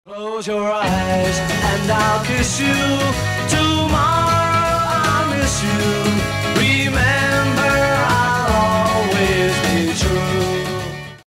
Close your eyes and I'll kiss you. Tomorrow I'll miss you.